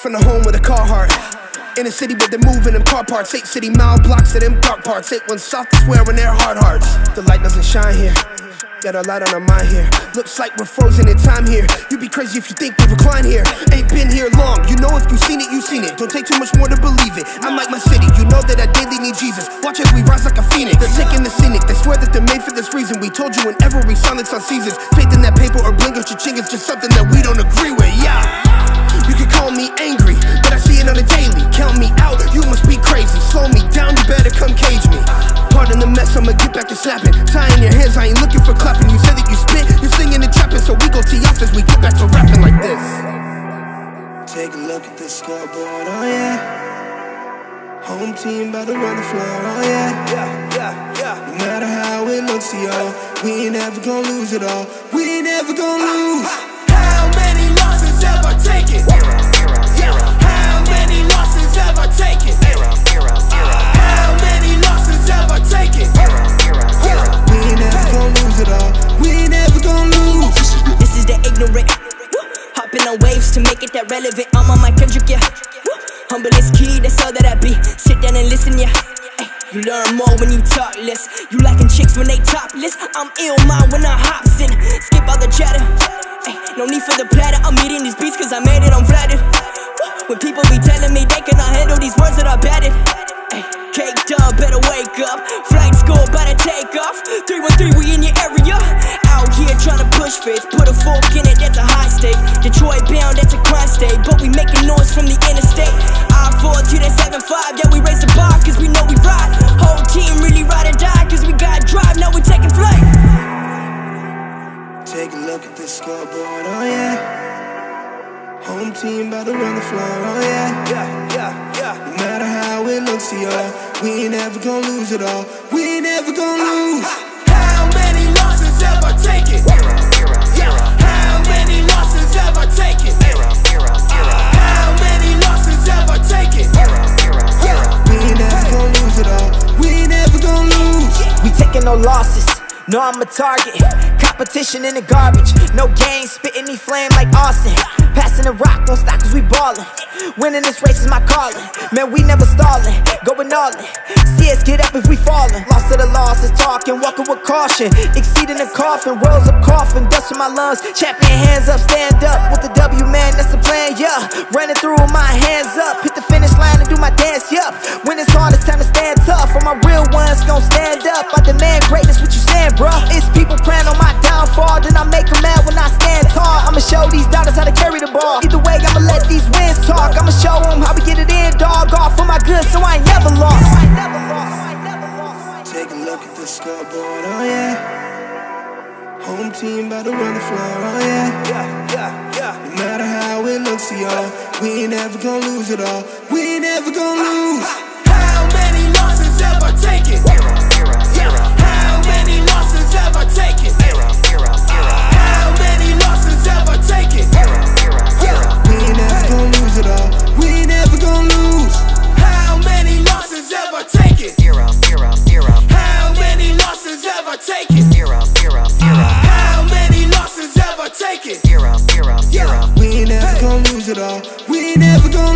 from the home with a car heart. In a city where they're moving them car parts. 8 city mile blocks of them dark parts. 8 ones soft to swear when they're hard hearts. The light doesn't shine here. Got a light on our mind here. Looks like we're frozen in time here. You'd be crazy if you think we recline here. Ain't been here long. You know if you've seen it, you've seen it. Don't take too much more to believe it. I'm like my city. You know that I daily need Jesus. Watch as we rise like a phoenix. They're taking the cynic. They swear that they're made for this reason. We told you whenever we silence on seasons. Faith in that paper or bling or cha-ching is just something that we don't agree with. Yeah. You can call me angry, but I see it on a daily. Count me out, you must be crazy. Slow me down, you better come cage me. Pardon the mess, I'ma get back to slapping. Tying your hands, I ain't looking for clapping. You said that you spit, you're singing and trapping. So we go tee off as we get back to rapping like this. Take a look at the scoreboard, oh yeah. Home team about to run the floor, oh yeah. No matter how it looks to y'all, we ain't ever gonna lose it all. We ain't ever gonna lose. How many losses have I taken? How many losses have I taken? How many losses have I taken? We ain't never gonna lose it all. We ain't never gonna lose. This is the ignorant. Hopping on waves to make it that relevant. I'm on my Kendrick, yeah. Humble is key, that's all that I be. Sit down and listen, yeah. You learn more when you talk less. You liking chicks when they topless. I'm ill mind when I hops in. Skip all the chatter. No need for the platter. I'm eating these beats cause I made it, I'm flattered. When people be telling me they cannot handle these words that I batted. Caked up, better wake up. Flight school, better take off. 313, we in your area. Out here trying to push faith. Put a fork in it, that's a high stake. Detroit bound, that's a crime state. But we making noise from the interstate. I-4 to the 75, yeah we raise the bar cause we know we ride. Whole team really ride or die cause we got drive, now we taking flight. Take a look at the scoreboard, oh yeah. Home team about to run the floor, oh yeah. No matter how it looks to y'all, we ain't ever gonna lose it all. We ain't ever gonna lose. How many losses have I taken? How many losses have I taken? How many losses have I taken? We ain't never gonna lose it all. We ain't never gonna lose. We taking no losses. No, I'm a target. Competition in the garbage. No game, spitting me flame like Austin. Passing the rock, don't stop cause we ballin'. Winning this race is my calling. Man, we never stallin', going all in. See us get up if we fallin'. Lost to the loss is talking, walking with caution. Exceeding the coffin, rolls up coughing. Dust in my lungs, champion hands up. Stand up with the W, man, that's the plan, yeah. Running through with my hands up. Hit the finish line and do my dance, yup. When it's hard, it's time to stand tough. For my real ones, gon' stand up. I demand greatness, what you saying, bruh? It's people praying on my downfall, then I make them mad when I stand tall. I'ma show these daughters how to carry the ball. Either way, I'ma let these wins talk. I'ma show them how we get it in, dog. All for my good, so I ain't never lost. Take a look at the scoreboard, oh yeah. Home team about to run the floor, oh yeah. No matter how it looks to y'all, we ain't ever gonna lose it all. We ain't ever gonna lose. How many losses have I taken? How many losses have I taken? How many losses have I taken? We ain't never gonna lose it all. We ain't never gonna lose. How many losses have I taken? How many losses have I taken? How many losses have I taken? We ain't never gonna lose it all. We ain't never gonna